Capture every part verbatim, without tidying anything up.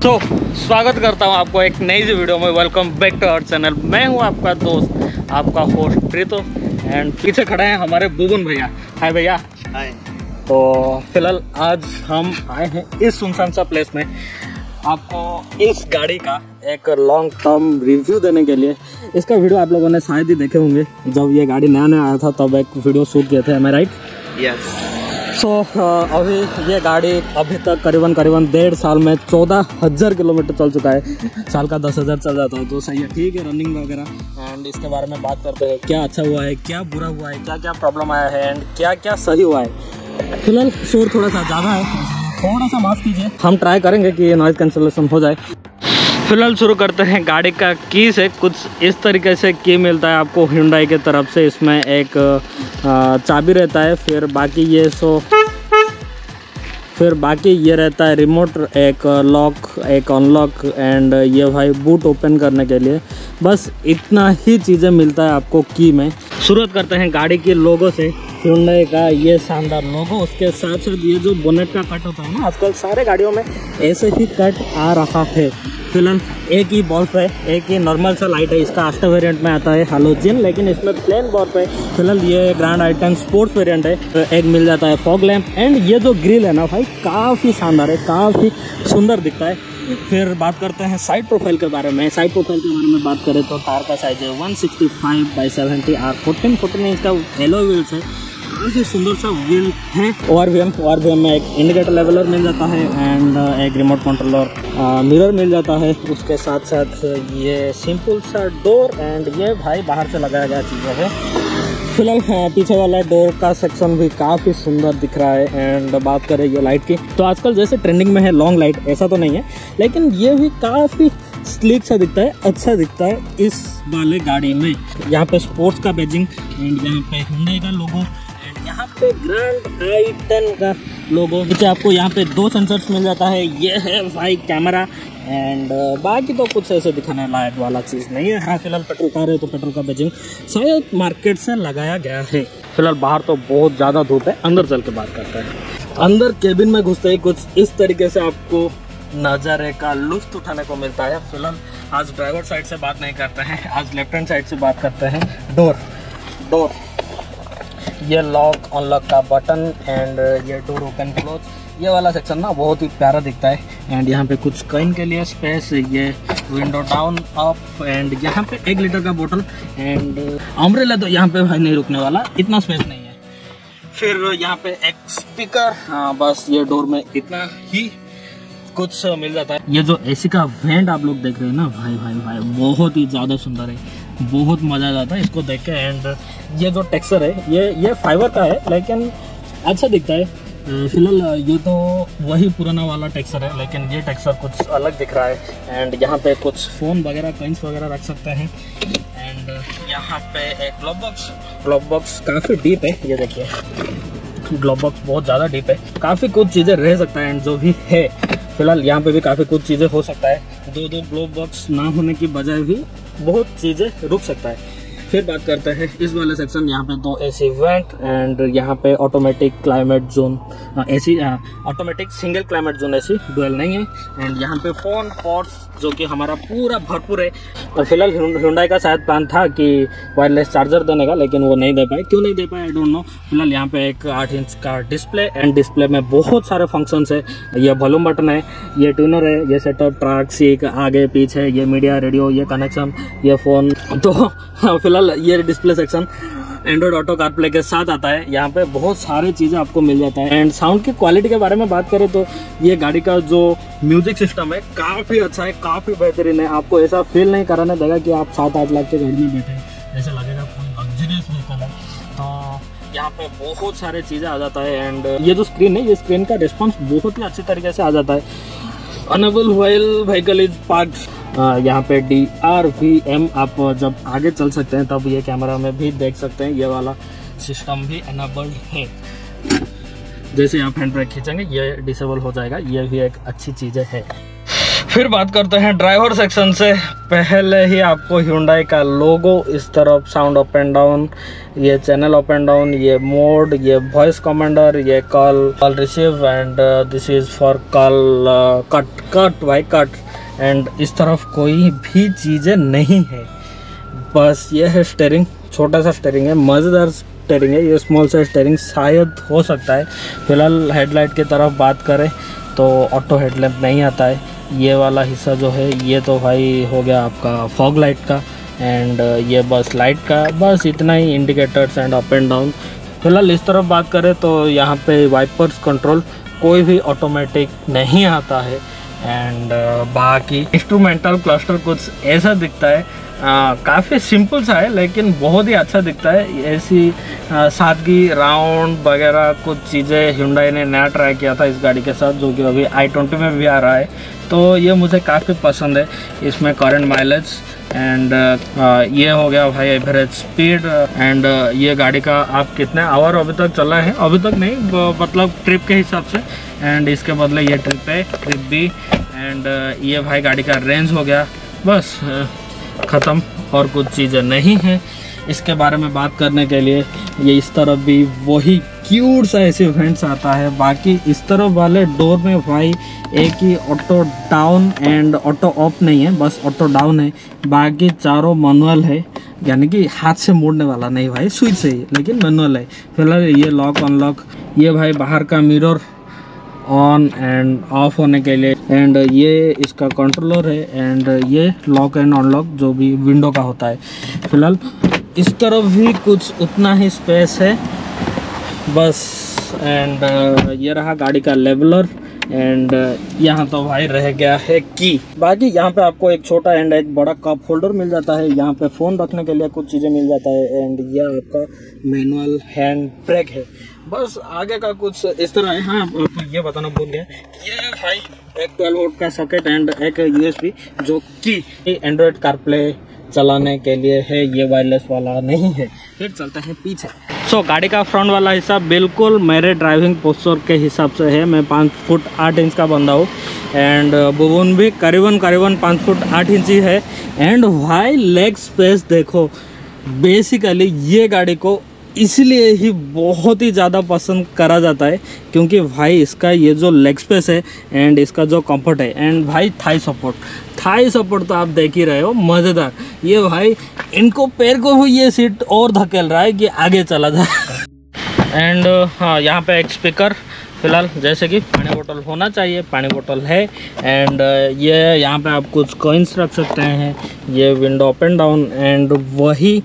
तो स्वागत करता हूँ आपको एक नई सी वीडियो में। Welcome back to our channel. मैं हूँ आपका दोस्त, आपका होस्ट प्रीतो, एंड पीछे खड़े हैं हमारे बुबुन भैया। हाय भैया। हाय। तो फिलहाल आज हम आए हैं इस सुनसान सा प्लेस में आपको इस गाड़ी का एक लॉन्ग टर्म रिव्यू देने के लिए। इसका वीडियो आप लोगों ने शायद ही देखे होंगे, जब ये गाड़ी नया नया आया था तब एक वीडियो शूट किए थे। Am I right? Yes. So अभी ये गाड़ी अभी तक करीबन करीबन डेढ़ साल में चौदह हज़ार किलोमीटर चल चुका है। साल का दस हज़ार चल जाता है तो सही है, ठीक है, रनिंग वगैरह। एंड इसके बारे में बात करते हैं, क्या अच्छा हुआ है, क्या बुरा हुआ है, क्या क्या प्रॉब्लम आया है एंड क्या क्या सही हुआ है। फिलहाल शोर थोड़ा सा ज़्यादा है, थोड़ा सा माफ कीजिए। हम ट्राई करेंगे कि नॉइज़ कैंसलेशन हो जाए। फिलहाल शुरू करते हैं गाड़ी का की से। कुछ इस तरीके से की मिलता है आपको Hyundai की तरफ से। इसमें एक चाबी रहता है, फिर बाकी ये सो फिर बाकी ये रहता है रिमोट, एक लॉक, एक अनलॉक एंड ये भाई बूट ओपन करने के लिए। बस इतना ही चीज़ें मिलता है आपको की में। शुरुआत करते हैं गाड़ी के लोगो से। Hyundai का ये शानदार लोगो, उसके साथ साथ ये जो बोनेट का कट होता है ना, आजकल सारे गाड़ियों में ऐसे ही कट आ रहा है। फिलहाल एक ही बल्ब है, एक ही नॉर्मल सा लाइट है। इसका आस्टा वेरिएंट में आता है हालोजन, लेकिन इसमें प्लेन बल्ब है। फिलहाल ये grand I ten sports variant है। एक मिल जाता है फॉग लैम्प एंड ये जो ग्रिल है ना भाई, काफ़ी शानदार है, काफ़ी सुंदर दिखता है। फिर बात करते हैं साइड प्रोफाइल के बारे में। साइड प्रोफाइल के बारे में बात करें तो टायर का साइज है one sixty five by seventy R fourteen fourteen inch का एलो व्हील्स है। काफ़ी सुंदर सा व्हील है। O R V M O R V M में एक इंडिकेटर लेवलर मिल जाता है एंड एक रिमोट कंट्रोलर मिरर मिल जाता है। उसके साथ साथ ये सिंपल सा डोर एंड ये भाई बाहर से लगाया गया चीज़ें है। फिलहाल पीछे वाला डोर का सेक्शन भी काफ़ी सुंदर दिख रहा है। एंड बात करें ये लाइट की, तो आजकल जैसे ट्रेंडिंग में है लॉन्ग लाइट, ऐसा तो नहीं है, लेकिन ये भी काफ़ी स्लीक सा दिखता है, अच्छा दिखता है इस वाले गाड़ी में। यहाँ पे स्पोर्ट्स का बैजिंग एंड यहाँ पे Hyundai का लोगो एंड यहाँ पे ग्रैंड आई टेन का लोगो। नीचे आपको यहाँ पे दो सेंसर्स मिल जाता है। ये है भाई कैमरा एंड uh, बाकी तो कुछ ऐसे दिखाने लायक वाला चीज़ नहीं है। हाँ, फिलहाल पेट्रोल कार है तो पेट्रोल का बैजिंग शायद मार्केट से लगाया गया है। फिलहाल बाहर तो बहुत ज़्यादा धूप है, अंदर चल के बात करते हैं। अंदर केबिन में घुसते ही कुछ इस तरीके से आपको नज़ारे का लुत्फ उठाने को मिलता है। फिलहाल आज ड्राइवर साइड से बात नहीं करते हैं, आज लेफ्ट हैंड साइड से बात करते हैं। डोर डोर ये लॉक अनलॉक का बटन एंड ये डोर ओपन क्लोज, ये वाला सेक्शन ना बहुत ही प्यारा दिखता है। एंड यहाँ पे कुछ कइन के लिए स्पेस, ये विंडो डाउन अप एंड यहाँ पे एक लीटर का बोतल एंड अम्ब्रेला तो यहाँ पे भाई नहीं रुकने वाला, इतना स्पेस नहीं है। फिर यहाँ पे एक स्पीकर, हाँ बस ये डोर में इतना ही कुछ मिल जाता है। ये जो एसी का वेंट आप लोग देख रहे हैं ना भाई भाई भाई बहुत ही ज़्यादा सुंदर है, बहुत मज़ा आ जाता है इसको देख के। एंड ये जो टेक्सचर है ये ये फाइबर का है लेकिन अच्छा दिखता है। फिलहाल ये तो वही पुराना वाला टेक्सचर है, लेकिन ये टेक्सचर कुछ अलग दिख रहा है। एंड यहाँ पे कुछ फ़ोन वगैरह कॉइन्स वगैरह रख सकते हैं। एंड यहाँ पे एक ग्लोव बॉक्स, ग्लोव बॉक्स काफ़ी डीप है, ये देखिए ग्लोव बॉक्स बहुत ज़्यादा डीप है, काफ़ी कुछ चीज़ें रह सकता है। एंड जो भी है फिलहाल यहाँ पे भी काफ़ी कुछ चीज़ें हो सकता है। दो दो ग्लोव बॉक्स ना होने की बजाय भी बहुत चीज़ें रुक सकता है। फिर बात करते हैं इस वाले सेक्शन। यहाँ पे दो एसी वेंट एंड यहाँ पे automatic climate zone, AC automatic single climate zone, AC dual नहीं है। एंड यहाँ पे फोन पोर्ट्स जो कि हमारा पूरा भरपूर है। तो फिलहाल Hyundai का शायद प्लान था कि वायरलेस चार्जर देने का, लेकिन वो नहीं दे पाए। क्यों नहीं दे पाए आई डोंट नो। फिलहाल यहाँ पे एक आठ इंच का डिस्प्ले एंड डिस्प्ले में बहुत सारे फंक्शंस है। ये वॉल्यूम बटन है, ये ट्यूनर है, ये सेटअप ट्रैक, सीक आगे पीछे, ये मीडिया रेडियो, ये कनेक्शन, ये फ़ोन। तो फिलहाल ये display section Android Auto CarPlay के साथ आता है। यहाँ पे बहुत सारी चीज़ें आपको मिल जाता है। एंड साउंड की क्वालिटी के बारे में बात करें तो ये गाड़ी का जो म्यूजिक सिस्टम है काफ़ी अच्छा है, काफ़ी बेहतरीन है। आपको ऐसा फील नहीं कराने देगा कि आप सात आठ लाख के गाड़ी में बैठे, ऐसा लगेगा कोई लग्जरियस व्हीकल है। तो यहाँ पे बहुत सारे चीज़ें आ जाता है। एंड ये जो स्क्रीन है, ये स्क्रीन का रिस्पॉन्स बहुत ही अच्छी तरीके से आ जाता है। Enable while vehicle is parked, यहाँ पे डी आर वी एम आप जब आगे चल सकते हैं तब ये कैमरा में भी देख सकते हैं। ये वाला सिस्टम भी एनेबल्ड है। जैसे आप हैंड ब्रेक खींचेंगे ये डिसेबल हो जाएगा, ये भी एक अच्छी चीज़ है। फिर बात करते हैं ड्राइवर सेक्शन से। पहले ही आपको Hyundai का लोगो इस तरफ, साउंड अप एंड डाउन, ये चैनल अप एंड डाउन, ये मोड, ये वॉइस कमांडर, ये call call receive and this is for call cut cut by cut. And इस तरफ कोई भी चीज़ें नहीं है, बस ये है स्टेयरिंग, छोटा सा स्टेयरिंग है, मज़ेदार स्टेयरिंग है। ये स्मॉल सा स्टेयरिंग शायद हो सकता है। फिलहाल हेडलाइट की तरफ बात करें तो ऑटो हेडलैम्प नहीं आता है। ये वाला हिस्सा जो है ये तो भाई हो गया आपका फॉग लाइट का, एंड ये बस लाइट का, बस इतना ही, indicators and up and down. फिलहाल इस तरफ बात करें तो यहाँ पे वाइपर्स कंट्रोल कोई भी ऑटोमेटिक नहीं आता है। एंड बाकी इंस्ट्रूमेंटल क्लस्टर कुछ ऐसा दिखता है, काफ़ी सिंपल सा है लेकिन बहुत ही अच्छा दिखता है। ऐसी आ, सादगी, राउंड वगैरह कुछ चीज़ें Hyundai ने नया ट्राई किया था इस गाड़ी के साथ, जो कि अभी आई ट्वेंटी में भी आ रहा है, तो ये मुझे काफ़ी पसंद है। इसमें करंट माइलेज एंड ये हो गया भाई एवरेज स्पीड, एंड ये गाड़ी का आप कितने आवर अभी तक चला है, अभी तक नहीं मतलब ट्रिप के हिसाब से, एंड इसके बदले ये ट्रिप है, ट्रिप बी, एंड ये भाई गाड़ी का रेंज हो गया, बस ख़त्म, और कुछ चीज़ें नहीं हैं। इसके बारे में बात करने के लिए ये इस तरफ भी वही क्यूट सा ऐसे वेंट्स आता है। बाकी इस तरफ वाले डोर में भाई एक ही auto down and auto off नहीं है, बस ऑटो डाउन है, बाकी चारों मैनुअल है, यानी कि हाथ से मोड़ने वाला नहीं भाई, स्विच से ही, लेकिन मैनुअल है। फिलहाल ये लॉक अनलॉक, ये भाई बाहर का मिरर ऑन एंड ऑफ होने के लिए, एंड ये इसका कंट्रोलर है, एंड ये लॉक एंड अनलॉक जो भी विंडो का होता है। फिलहाल इस तरफ भी कुछ उतना ही स्पेस है बस, एंड ये रहा गाड़ी का लेवलर, एंड यहाँ तो भाई रह गया है की। बाकी यहाँ पे आपको एक छोटा एंड एक बड़ा कप होल्डर मिल जाता है, यहाँ पे फ़ोन रखने के लिए कुछ चीज़ें मिल जाता है, एंड ये आपका मैनुअल हैंड ब्रेक है। बस आगे का कुछ इस तरह है। हाँ, आपको ये बताना भूल गया, ये भाई एक ट्वेल्व वोल्ट का सॉकेट एंड एक यूएसबी, जो कि एंड्रॉयड कारप्ले चलाने के लिए है, ये वायरलेस वाला नहीं है। फिर चलते हैं पीछे। सो so, गाड़ी का फ्रंट वाला हिस्सा बिल्कुल मेरे ड्राइविंग पोस्चर के हिसाब से है। मैं पाँच फुट आठ इंच का बंदा हूँ, एंड बुबुन भी करीबन करीबन पाँच फुट आठ इंच ही है। एंड भाई लेग स्पेस देखो, बेसिकली ये गाड़ी को इसलिए ही बहुत ही ज़्यादा पसंद करा जाता है क्योंकि भाई इसका ये जो लेग स्पेस है एंड इसका जो कंफर्ट है, एंड भाई थाई सपोर्ट, थाई सपोर्ट तो आप देख ही रहे हो, मज़ेदार। ये भाई इनको पैर को भी ये सीट और धकेल रहा है कि आगे चला जाए। एंड हाँ, यहाँ पे एक स्पीकर, फिलहाल जैसे कि पानी बोतल होना चाहिए, पानी बोतल है, एंड ये यहाँ पे आप कुछ कॉइन्स रख सकते हैं, ये window up and down, and वही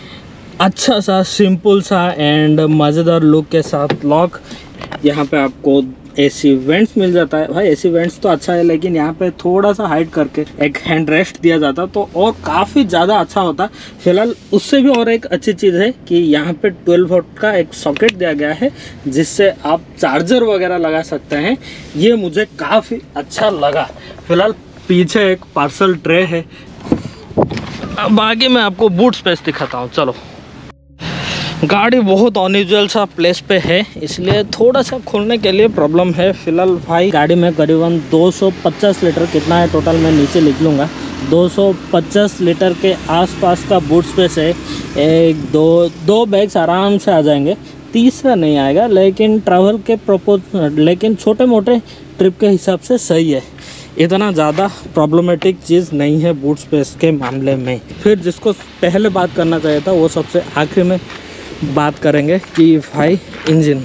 अच्छा सा सिंपल सा एंड मज़ेदार लुक के साथ लॉक। यहाँ पे आपको एसी वेंट्स मिल जाता है। भाई एसी वेंट्स तो अच्छा है, लेकिन यहाँ पे थोड़ा सा हाइट करके एक हैंड रेस्ट दिया जाता तो और काफ़ी ज़्यादा अच्छा होता। फिलहाल उससे भी और एक अच्छी चीज़ है कि यहाँ पे ट्वेल्व वोल्ट का एक सॉकेट दिया गया है जिससे आप चार्जर वगैरह लगा सकते हैं। ये मुझे काफ़ी अच्छा लगा। फिलहाल पीछे एक पार्सल ट्रे है। अब आगे मैं आपको बूट स्पेस दिखाता हूँ, चलो। गाड़ी बहुत अनयूजुअल सा प्लेस पे है, इसलिए थोड़ा सा खोलने के लिए प्रॉब्लम है। फिलहाल भाई गाड़ी में करीबन दो सौ पचास लीटर, कितना है टोटल मैं नीचे लिख लूँगा, दो सौ पचास लीटर के आसपास का बूट स्पेस है। एक दो दो बैग्स आराम से आ जाएंगे, तीसरा नहीं आएगा, लेकिन ट्रैवल के प्रपोज लेकिन छोटे मोटे ट्रिप के हिसाब से सही है। इतना ज़्यादा प्रॉब्लमेटिक चीज़ नहीं है बूट स्पेस के मामले में। फिर जिसको पहले बात करना चाहिए था वो सबसे आखिर में बात करेंगे कि भाई इंजन,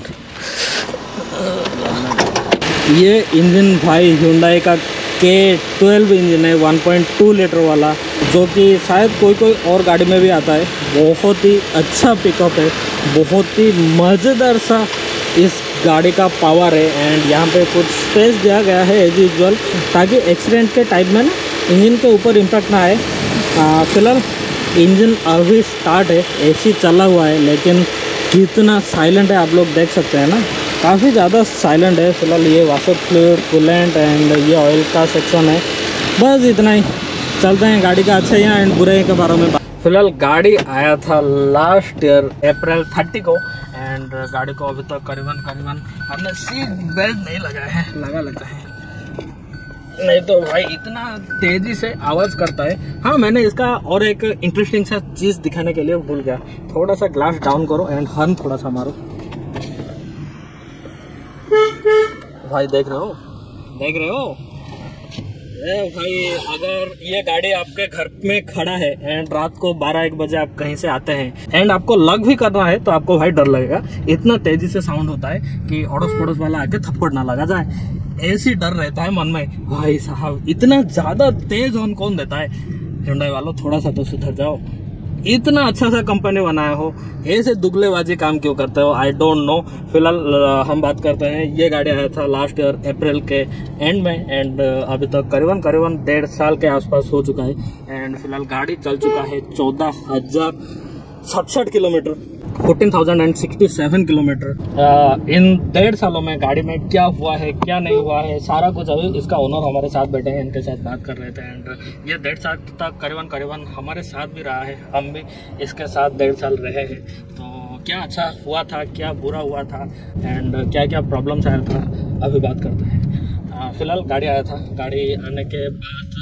ये इंजन भाई Hyundai का के ट्वेल्व इंजन है, वन पॉइंट टू लीटर वाला, जो कि शायद कोई कोई और गाड़ी में भी आता है। बहुत ही अच्छा पिकअप है, बहुत ही मज़ेदार सा इस गाड़ी का पावर है। एंड यहाँ पे कुछ स्पेस दिया गया है एज यूजुअल, ताकि एक्सीडेंट के टाइम में ना इंजन के ऊपर इम्पैक्ट ना आए। फिलहाल इंजन अभी स्टार्ट है, एसी चला हुआ है, लेकिन कितना साइलेंट है आप लोग देख सकते हैं ना, काफ़ी ज़्यादा साइलेंट है। फिलहाल ये वाटर फ्लूइड, कूलेंट एंड ये ऑयल का सेक्शन है। बस इतना ही, चलते हैं गाड़ी का अच्छे या एंड बुरे के बारे में। फिलहाल गाड़ी आया था लास्ट ईयर अप्रैल थर्टी को, एंड गाड़ी को अभी तक करीबन करीबन हमने सीट बेल्ट नहीं लगाया है, लगा लेते हैं। नहीं तो भाई इतना तेजी से आवाज करता है। हाँ, मैंने इसका और एक इंटरेस्टिंग सा चीज दिखाने के लिए भूल गया। थोड़ा सा ग्लास डाउन करो एंड हॉर्न थोड़ा सा मारो। भाई देख रहे हो, देख रहे हो ए भाई, अगर ये गाड़ी आपके घर में खड़ा है एंड रात को बारह एक बजे आप कहीं से आते हैं एंड आपको लग भी करना है तो आपको भाई डर लगेगा। इतना तेजी से साउंड होता है कि अड़ोस पड़ोस वाला आके थप्पड़ ना लगा जाए, ऐसी डर रहता है मन में। भाई साहब इतना ज्यादा तेज हॉर्न कौन देता है? Hyundai वालों थोड़ा सा तो सुधर जाओ। इतना अच्छा सा कंपनी बनाया हो, ऐसे दुगलेबाजी काम क्यों करते हो? I don't know. फिलहाल हम बात करते हैं, ये गाड़ी आया था लास्ट ईयर अप्रैल के एंड में एंड अभी तक करीबन करीबन डेढ़ साल के आसपास हो चुका है। एंड फिलहाल गाड़ी चल चुका है चौदह हजार सड़सठ kilometre, fourteen thousand and sixty seven kilometre. इन डेढ़ सालों में गाड़ी में क्या हुआ है क्या नहीं हुआ है सारा कुछ अभी इसका ओनर हमारे साथ बैठे हैं, इनके साथ बात कर रहे थे। एंड ये डेढ़ साल तक करीबन करीबन हमारे साथ भी रहा है, हम भी इसके साथ डेढ़ साल रहे हैं। तो क्या अच्छा हुआ था, क्या बुरा हुआ था एंड क्या क्या प्रॉब्लम्स आया था, अभी बात करते हैं। फिलहाल गाड़ी आया था, गाड़ी आने के बाद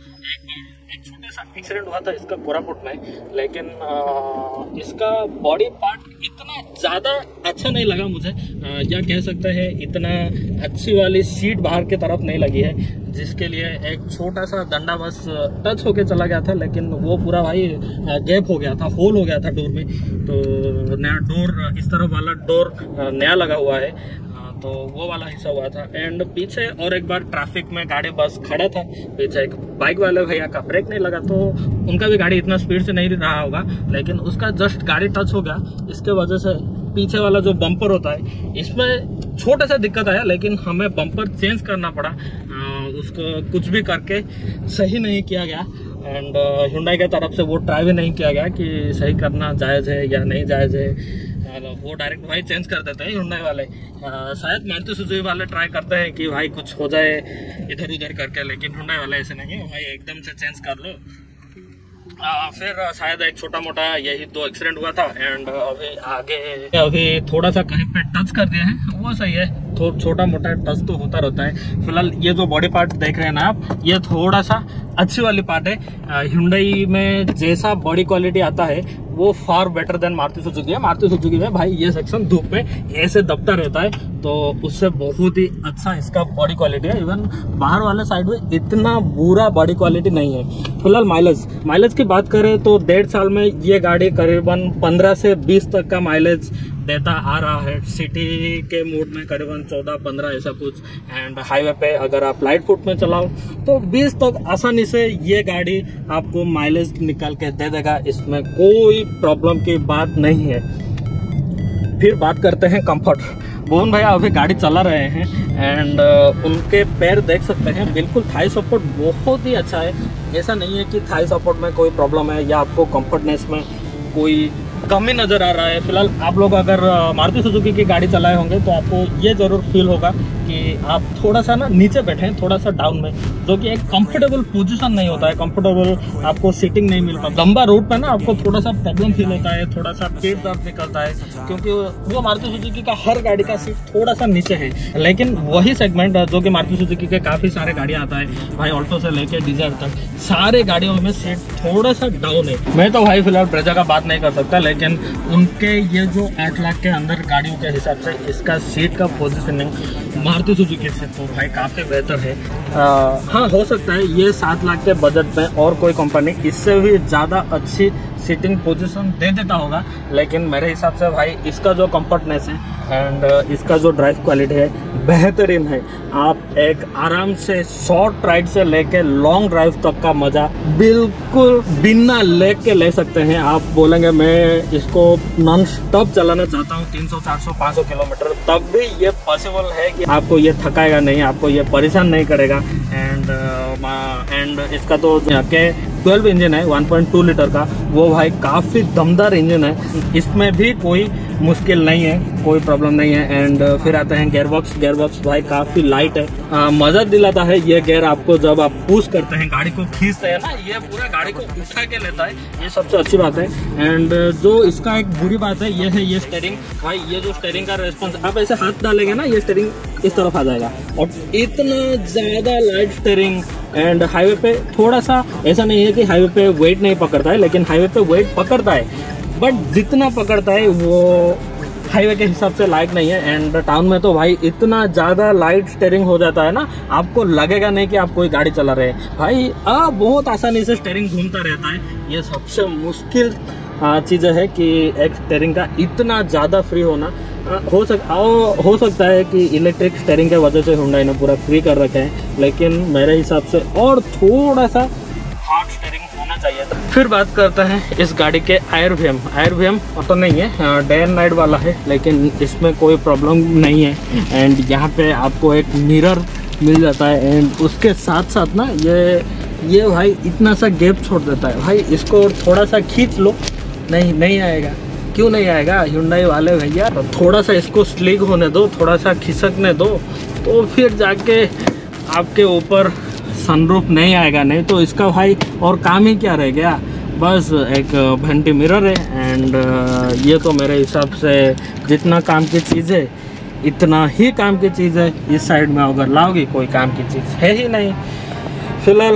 एक छोटा सा एक्सीडेंट हुआ था इसका कोरापुट में, लेकिन आ, इसका बॉडी पार्ट इतना ज़्यादा अच्छा नहीं लगा मुझे, आ, या कह सकते हैं इतना अच्छी वाली सीट बाहर की तरफ नहीं लगी है, जिसके लिए एक छोटा सा डंडा बस टच होके चला गया था, लेकिन वो पूरा भाई गैप हो गया था, होल हो गया था डोर में। तो नया डोर, इस तरफ वाला डोर नया लगा हुआ है, तो वो वाला हिस्सा हुआ था। एंड पीछे और एक बार ट्रैफिक में गाड़ी बस खड़ा था, पीछे एक बाइक वाले भैया का ब्रेक नहीं लगा, तो उनका भी गाड़ी इतना स्पीड से नहीं रहा होगा, लेकिन उसका जस्ट गाड़ी टच हो गया, इसके वजह से पीछे वाला जो बम्पर होता है इसमें छोटा सा दिक्कत आया, लेकिन हमें बम्पर चेंज करना पड़ा। आ, उसको कुछ भी करके सही नहीं किया गया एंड Hyundai के तरफ से वो ट्राई भी नहीं किया गया कि सही करना जायज़ है या नहीं जायज़ है। वो डायरेक्ट भाई चेंज कर देते हैं Hyundai वाले। आ, शायद मारुति सुजुकी वाले ट्राई करते हैं कि भाई कुछ हो जाए इधर उधर करके, लेकिन Hyundai वाले ऐसे नहीं है भाई, एकदम से चेंज कर लो। आ, फिर शायद एक छोटा मोटा यही दो एक्सीडेंट हुआ था एंड अभी आगे अभी थोड़ा सा कहीं पे टच कर दिया है, वो सही है, थोड़ा छोटा मोटा टच तो होता रहता है। फिलहाल ये जो बॉडी पार्ट देख रहे हैं ना आप, ये थोड़ा सा अच्छी वाली पार्ट है। Hyundai में जैसा बॉडी क्वालिटी आता है वो far better than Maruti Suzuki है। मारुति सुजुकी में भाई ये सेक्शन धूप में ऐसे दबता रहता है, तो उससे बहुत ही अच्छा इसका बॉडी क्वालिटी है। इवन बाहर वाले साइड में इतना बुरा बॉडी क्वालिटी नहीं है। फिलहाल माइलेज माइलेज की बात करें तो डेढ़ साल में ये गाड़ी करीबन पंद्रह से बीस तक का माइलेज देता आ रहा है। सिटी के मोड में करीबन चौदह पंद्रह ऐसा कुछ, एंड हाईवे पे अगर आप लाइट फुट में चलाओ तो बीस तक आसानी से ये गाड़ी आपको माइलेज निकाल के दे देगा, इसमें कोई प्रॉब्लम की बात नहीं है। फिर बात करते हैं कंफर्ट। भुवन भैया अभी गाड़ी चला रहे हैं एंड uh, उनके पैर देख सकते हैं, बिल्कुल थाई सपोर्ट बहुत ही अच्छा है। ऐसा नहीं है कि थाई सपोर्ट में कोई प्रॉब्लम है या आपको कंफर्टनेस में कोई कमी नज़र आ रहा है। फिलहाल आप लोग अगर मारुति सुजुकी की गाड़ी चलाए होंगे तो आपको ये ज़रूर फील होगा कि आप थोड़ा सा ना नीचे बैठे हैं, थोड़ा सा डाउन में, जो कि एक कंफर्टेबल पोजीशन नहीं होता है, कंफर्टेबल आपको सीटिंग नहीं मिल पाती। लंबा रूट पे ना आपको थोड़ा सा प्रॉब्लम फील होता है, थोड़ा सा पेट दर्द निकलता है, क्योंकि वो मारुति सुजुकी का हर गाड़ी का सीट थोड़ा सा नीचे है। लेकिन वही सेगमेंट जो कि मारुति सुजुकी के काफ़ी सारे गाड़ियाँ आता है भाई, ऑल्टो से लेके डिजायर तक सारे गाड़ियों में सीट थोड़ा सा डाउन है। मैं तो भाई फिलहाल ब्रेजा का बात नहीं कर सकता, लेकिन उनके ये जो आठ लाख के अंदर गाड़ियों के हिसाब से इसका सीट का पोजीशनिंग मारुति सुजुकी से तो भाई काफ़ी बेहतर है। आ, हाँ, हो सकता है ये सात लाख के बजट में और कोई कंपनी इससे भी ज़्यादा अच्छी सीटिंग पोजीशन दे देता होगा, लेकिन मेरे हिसाब से भाई इसका जो कंफर्टनेस है एंड इसका जो ड्राइव क्वालिटी है बेहतरीन है। आप एक आराम से शॉर्ट राइड से लेके लॉन्ग ड्राइव तक का मजा बिल्कुल बिना लेग के ले सकते हैं। आप बोलेंगे मैं इसको नॉन स्टॉप चलाना चाहता हूँ तीन सौ चार सौ पाँच सौ किलोमीटर, तब भी ये पॉसिबल है कि आपको ये थकाएगा नहीं, आपको ये परेशान नहीं करेगा। एंड एंड uh, इसका तो के ट्वेल्व इंजन है वन पॉइंट टू लीटर का, वो भाई काफ़ी दमदार इंजन है। इसमें भी कोई मुश्किल नहीं है, कोई प्रॉब्लम नहीं है। एंड फिर आते हैं गेयर बॉक्स। गेयर बॉक्स भाई काफ़ी लाइट है, आ, मजा दिलाता है ये गेयर आपको जब आप पुश करते हैं, गाड़ी को खींचते हैं ना, ये पूरा गाड़ी को उठा के लेता है, ये सबसे अच्छी बात है। एंड जो इसका एक बुरी बात है ये है ये स्टीयरिंग। भाई ये जो स्टीयरिंग का रेस्पॉन्स, आप ऐसे हाथ डालेंगे ना, ये स्टीयरिंग इस तरफ आ जाएगा और इतना ज़्यादा लाइट स्टीयरिंग। एंड हाईवे पे थोड़ा सा ऐसा नहीं है कि हाईवे पे वेट नहीं पकड़ता है, लेकिन हाईवे पे वेट पकड़ता है, बट जितना पकड़ता है वो हाईवे के हिसाब से लाइट नहीं है। एंड टाउन में तो भाई इतना ज़्यादा लाइट स्टीयरिंग हो जाता है ना, आपको लगेगा नहीं कि आप कोई गाड़ी चला रहे हैं। भाई अब बहुत आसानी से स्टीयरिंग घूमता रहता है। ये सबसे मुश्किल चीज़ है कि एक स्टीयरिंग का इतना ज़्यादा फ्री होना। हो सक हो सकता है कि इलेक्ट्रिक स्टीयरिंग के वजह से हुंडई ने पूरा फ्री कर रखे हैं, लेकिन मेरे हिसाब से और थोड़ा सा हार्ड स्टीयरिंग होना चाहिए था। फिर बात करते हैं इस गाड़ी के air V M. Air V M तो नहीं है, डे एंड नाइट वाला है, लेकिन इसमें कोई प्रॉब्लम नहीं है। एंड यहाँ पे आपको एक मिरर मिल जाता है। एंड उसके साथ साथ ना ये ये भाई इतना सा गैप छोड़ देता है। भाई इसको थोड़ा सा खींच लो, नहीं नहीं आएगा। क्यों नहीं आएगा हुंडई वाले भैया? तो थोड़ा सा इसको स्लिक होने दो, थोड़ा सा खिसकने दो, तो फिर जाके आपके ऊपर सनरूफ नहीं आएगा। नहीं तो इसका भाई और काम ही क्या रह गया, बस एक वेंटी मिरर है। एंड ये तो मेरे हिसाब से जितना काम की चीज़ है इतना ही काम की चीज़ है। इस साइड में अगर लाओगी कोई काम की चीज़ है ही नहीं। फिलहाल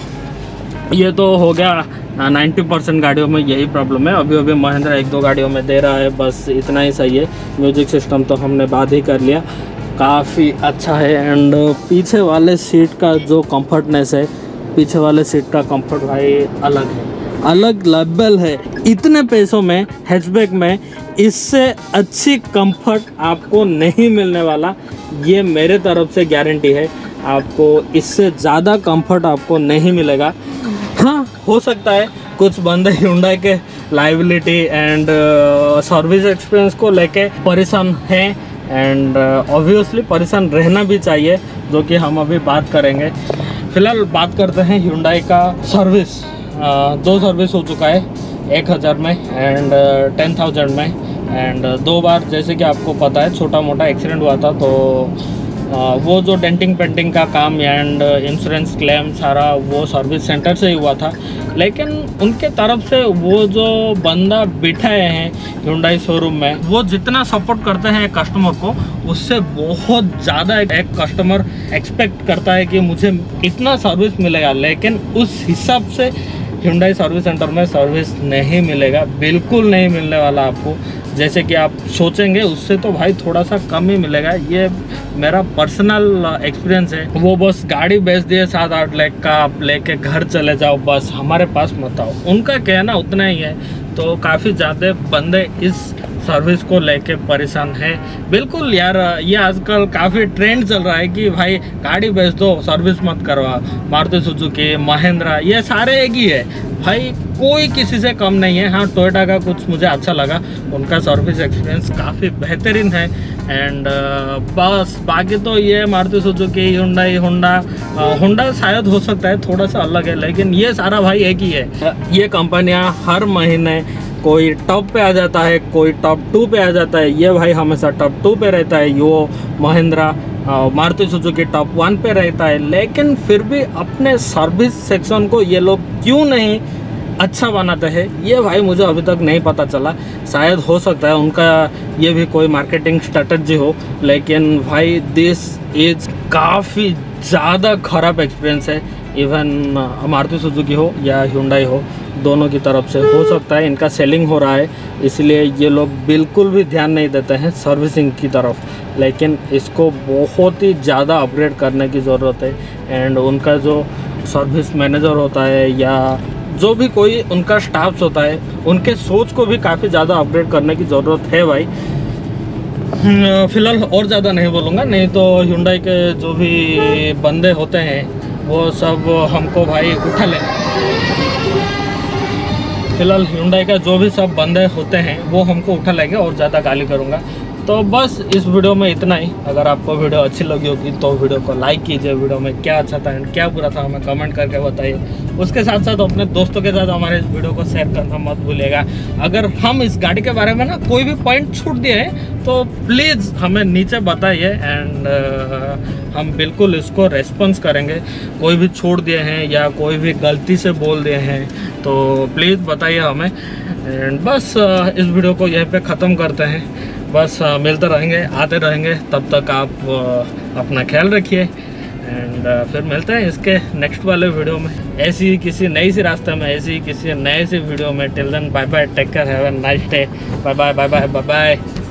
ये तो हो गया, नाइन्टी परसेंट गाड़ियों में यही प्रॉब्लम है। अभी अभी महिंद्रा एक दो गाड़ियों में दे रहा है, बस इतना ही सही है। म्यूजिक सिस्टम तो हमने बात ही कर लिया, काफ़ी अच्छा है। एंड पीछे वाले सीट का जो कंफर्टनेस है, पीछे वाले सीट का कंफर्ट भाई अलग है, अलग लेवल है। इतने पैसों में हैचबैक में इससे अच्छी कंफर्ट आपको नहीं मिलने वाला, ये मेरे तरफ से गारंटी है। आपको इससे ज़्यादा कंफर्ट आपको नहीं मिलेगा। हाँ, हो सकता है कुछ बंदे हुंडई के लाइबिलिटी एंड सर्विस एक्सपीरियंस को लेके परेशान हैं, एंड ऑब्वियसली परेशान रहना भी चाहिए, जो कि हम अभी बात करेंगे। फिलहाल बात करते हैं हुंडई का सर्विस। uh, दो सर्विस हो चुका है, एक हज़ार में एंड टेन थाउजेंड में। एंड दो बार जैसे कि आपको पता है छोटा मोटा एक्सीडेंट हुआ था, तो Uh, वो जो डेंटिंग पेंटिंग का काम एंड इंश्योरेंस क्लेम सारा वो सर्विस सेंटर से ही हुआ था। लेकिन उनके तरफ से वो जो बंदा बिठाए हैं हुंडई शोरूम में, वो जितना सपोर्ट करते हैं कस्टमर को, उससे बहुत ज़्यादा एक कस्टमर एक्सपेक्ट करता है कि मुझे इतना सर्विस मिलेगा, लेकिन उस हिसाब से हुंडई सर्विस सेंटर में सर्विस नहीं मिलेगा, बिल्कुल नहीं मिलने वाला आपको। जैसे कि आप सोचेंगे उससे तो भाई थोड़ा सा कम ही मिलेगा। ये मेरा पर्सनल एक्सपीरियंस है। वो बस गाड़ी बेच दिए सात आठ लाख का, आप लेके घर चले जाओ, बस हमारे पास मत आओ, उनका कहना उतना ही है। तो काफ़ी ज़्यादा बंदे इस सर्विस को लेके परेशान है। बिल्कुल यार, ये आजकल काफ़ी ट्रेंड चल रहा है कि भाई गाड़ी बेच दो, सर्विस मत करवा। मारुति सुजुकी, महिंद्रा, ये सारे एक ही है भाई, कोई किसी से कम नहीं है। हाँ, टोयोटा का कुछ मुझे अच्छा लगा, उनका सर्विस एक्सपीरियंस काफ़ी बेहतरीन है। एंड बस बाकी तो ये Maruti Suzuki, Hyundai, Honda Honda शायद हो सकता है थोड़ा सा अलग है, लेकिन ये सारा भाई एक ही है। ये कंपनियां हर महीने कोई टॉप पे आ जाता है, कोई टॉप टू पे आ जाता है। ये भाई हमेशा टॉप टू पे रहता है। यो Mahindra, Maruti Suzuki top one पे रहता है। लेकिन फिर भी अपने सर्विस सेक्शन को ये लोग क्यों नहीं अच्छा बनाते हैं, ये भाई मुझे अभी तक नहीं पता चला। शायद हो सकता है उनका ये भी कोई मार्केटिंग स्ट्रेटजी हो, लेकिन भाई दिस इज काफ़ी ज़्यादा ख़राब एक्सपीरियंस है। इवन मारुति सुजुकी हो या हुंडई हो, दोनों की तरफ से हो सकता है इनका सेलिंग हो रहा है, इसलिए ये लोग बिल्कुल भी ध्यान नहीं देते हैं सर्विसिंग की तरफ। लेकिन इसको बहुत ही ज़्यादा अपग्रेड करने की ज़रूरत है। एंड उनका जो सर्विस मैनेजर होता है या जो भी कोई उनका स्टाफ्स होता है, उनके सोच को भी काफ़ी ज़्यादा अपग्रेड करने की ज़रूरत है भाई। फिलहाल और ज़्यादा नहीं बोलूँगा, नहीं तो हुंडई के जो भी बंदे होते हैं वो सब हमको भाई उठा ले। फिलहाल हुंडई का जो भी सब बंदे होते हैं वो हमको उठा लेंगे और ज़्यादा गाली करूँगा। तो बस इस वीडियो में इतना ही। अगर आपको वीडियो अच्छी लगी होगी तो वीडियो को लाइक कीजिए, वीडियो में क्या अच्छा था एंड क्या बुरा था हमें कमेंट करके बताइए। उसके साथ साथ अपने दोस्तों के साथ हमारे इस वीडियो को शेयर करना मत भूलिएगा। अगर हम इस गाड़ी के बारे में ना कोई भी पॉइंट छूट दिए हैं तो प्लीज़ हमें नीचे बताइए एंड uh, हम बिल्कुल इसको रेस्पॉन्स करेंगे। कोई भी छोड़ दिए हैं या कोई भी गलती से बोल दिए हैं तो प्लीज़ बताइए हमें। एंड बस uh, इस वीडियो को यहीं पे ख़त्म करते हैं। बस uh, मिलते रहेंगे, आते रहेंगे, तब तक आप uh, अपना ख्याल रखिए एंड uh, फिर मिलते हैं इसके नेक्स्ट वाले वीडियो में, ऐसी ही किसी नई सी रास्ते में, ऐसी ही किसी नए सी वीडियो में। Till then bye bye, take care, have a nice day, bye bye bye bye bye bye.